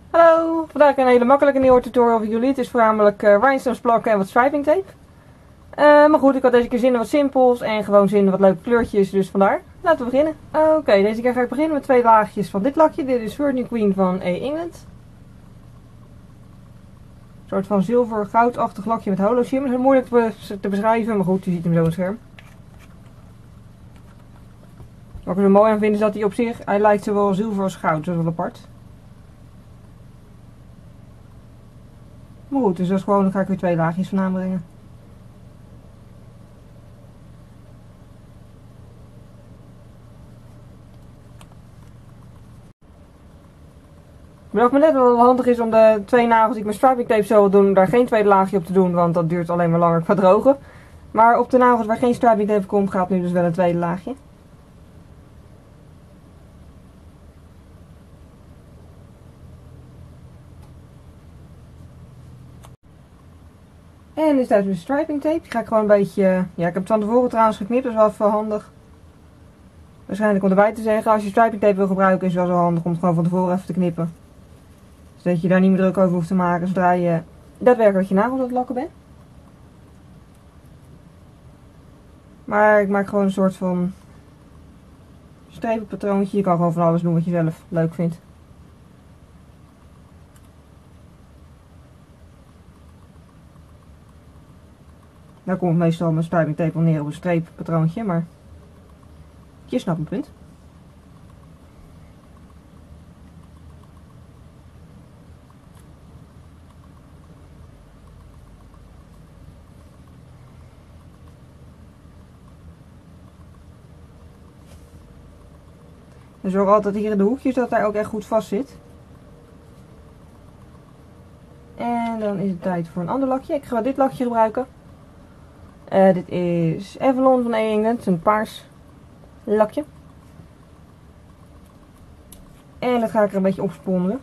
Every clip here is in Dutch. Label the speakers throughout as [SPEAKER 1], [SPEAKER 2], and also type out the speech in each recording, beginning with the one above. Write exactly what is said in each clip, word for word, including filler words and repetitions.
[SPEAKER 1] Hallo, vandaag een hele makkelijke nieuwe tutorial voor jullie. Het is voornamelijk uh, rhinestones plakken en wat striping tape. Uh, maar goed, ik had deze keer zin in wat simpels en gewoon zin in wat leuke kleurtjes, dus vandaar. Laten we beginnen. Oké, okay, deze keer ga ik beginnen met twee laagjes van dit lakje. Dit is Virgin Queen van A. England. Een soort van zilver-goudachtig lakje met holo shimmer. Het is moeilijk te beschrijven, maar goed, je ziet hem zo op het scherm. Wat ik er zo mooi aan vind is dat hij op zich, hij lijkt zowel zilver als goud, dat is wel apart. Maar goed, dus dat is gewoon, dan ga ik weer twee laagjes van aanbrengen. Wat me net wel handig is om de twee nagels die ik met striping tape zo wil doen, daar geen tweede laagje op te doen, want dat duurt alleen maar langer qua drogen. Maar op de nagels waar geen striping tape komt, gaat nu dus wel een tweede laagje. En dit is tijd voor de striping tape. Die ga ik gewoon een beetje, ja, ik heb het van tevoren trouwens geknipt, dat is wel even handig. Waarschijnlijk om erbij te zeggen, als je striping tape wil gebruiken is het wel zo handig om het gewoon van tevoren even te knippen. Zodat je daar niet meer druk over hoeft te maken zodra je daadwerkelijk je nagels aan het lakken bent. Maar ik maak gewoon een soort van strepenpatroontje. Je kan gewoon van alles doen wat je zelf leuk vindt. Daar komt meestal mijn striping tape al neer op een streeppatroontje, maar je snapt mijn punt. En zorg altijd hier in de hoekjes dat hij ook echt goed vast zit. En dan is het tijd voor een ander lakje. Ik ga dit lakje gebruiken. Uh, dit is Avalon van A. England, een paars lakje. En dat ga ik er een beetje opsponderen.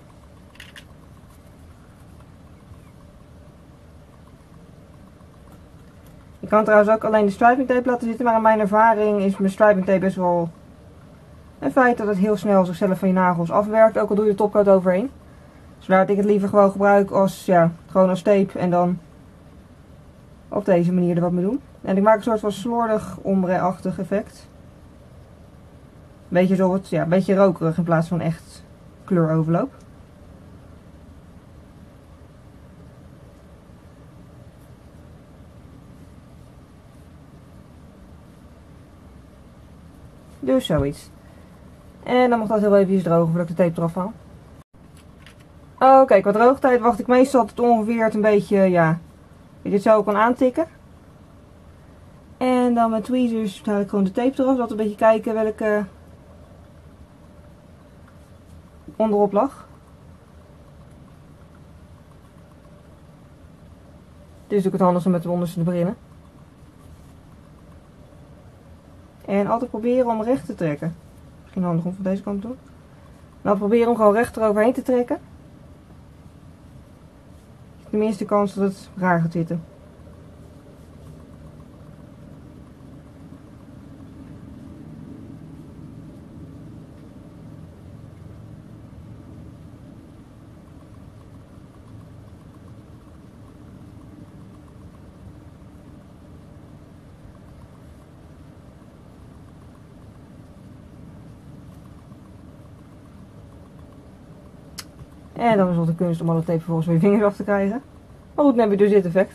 [SPEAKER 1] Ik kan trouwens ook alleen de striping tape laten zitten, maar in mijn ervaring is mijn striping tape best wel een feit dat het heel snel zichzelf van je nagels afwerkt, ook al doe je de topcoat overheen. Zodat dus ik het liever gewoon gebruik als, ja, gewoon als tape en dan op deze manier er wat mee doen. En ik maak een soort van slordig ombre-achtig effect. Beetje zo het, ja, een beetje rokerig in plaats van echt kleuroverloop. Dus zoiets. En dan mag dat heel even drogen voordat ik de tape eraf haal. Oké, okay, qua droogtijd wacht ik meestal tot ongeveer het een beetje, ja, dat je het zo kan aantikken. En dan met tweezers haal ik gewoon de tape eraf, dat een beetje kijken welke onderop lag. Dus doe ik het handig om met de onderste te beginnen. En altijd proberen om recht te trekken. Misschien handig om van deze kant te doen. Dan proberen om gewoon recht eroverheen te trekken. De minste kans dat het raar gaat zitten. En dan is het de kunst om alle tape vervolgens van je vingers af te krijgen. Maar goed, dan heb je dus dit effect.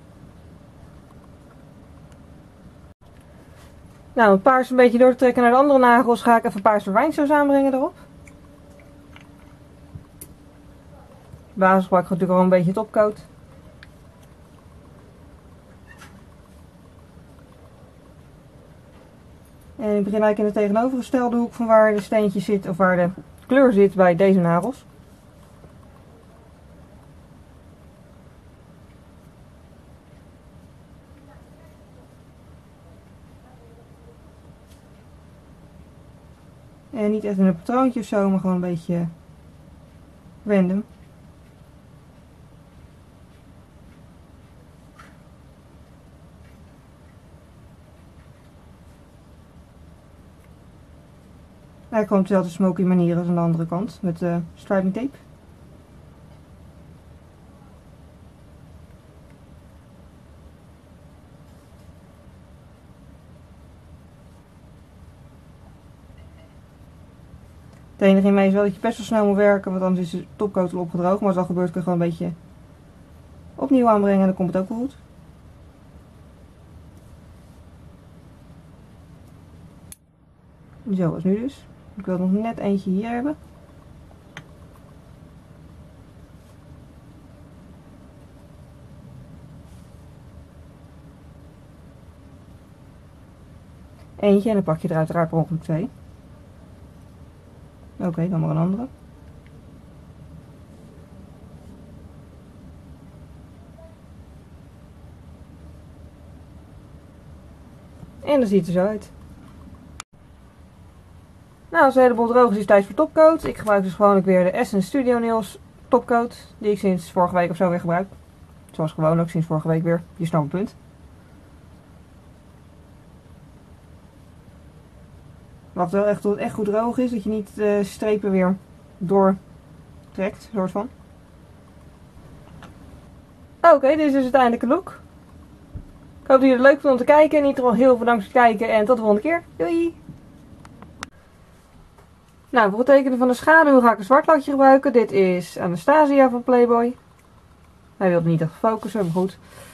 [SPEAKER 1] Nou, het paars een beetje door te trekken naar de andere nagels ga ik even paarse rhinestones aanbrengen erop. De basis gebruik ik natuurlijk al een beetje topcoat. En ik begin eigenlijk in de tegenovergestelde hoek van waar de steentje zit of waar de kleur zit bij deze nagels. En niet echt in een patroontje of zo, maar gewoon een beetje random. Eigenlijk gewoon op dezelfde smoky manier als aan de andere kant met de striping tape. Het enige hiermee is wel dat je best wel snel moet werken, want anders is de topcoat al opgedroogd. Maar als dat gebeurt kun je gewoon een beetje opnieuw aanbrengen en dan komt het ook wel goed. Zo, als nu dus. Ik wil nog net eentje hier hebben. Eentje en dan pak je er uiteraard per ongeluk twee. Oké, okay, dan maar een andere. En dan ziet het er zo uit. Nou, als de hele boel droog is, is het tijd voor topcoat. Ik gebruik dus gewoon ook weer de Essence Studio Nails topcoat. Die ik sinds vorige week of zo weer gebruik. Zoals gewoon ook sinds vorige week weer. Je snapt het punt. Wacht wel echt tot het echt goed droog is. Dat je niet de strepen weer doortrekt. Soort van. Oké, okay, dit is dus het eindelijke look. Ik hoop dat jullie het leuk vonden om te kijken. In ieder geval heel veel dank voor het kijken. En tot de volgende keer. Doei! Nou, voor het tekenen van de schaduw ga ik een zwart latje gebruiken. Dit is Anastasia van Playboy. Hij wilde niet echt focussen, maar goed.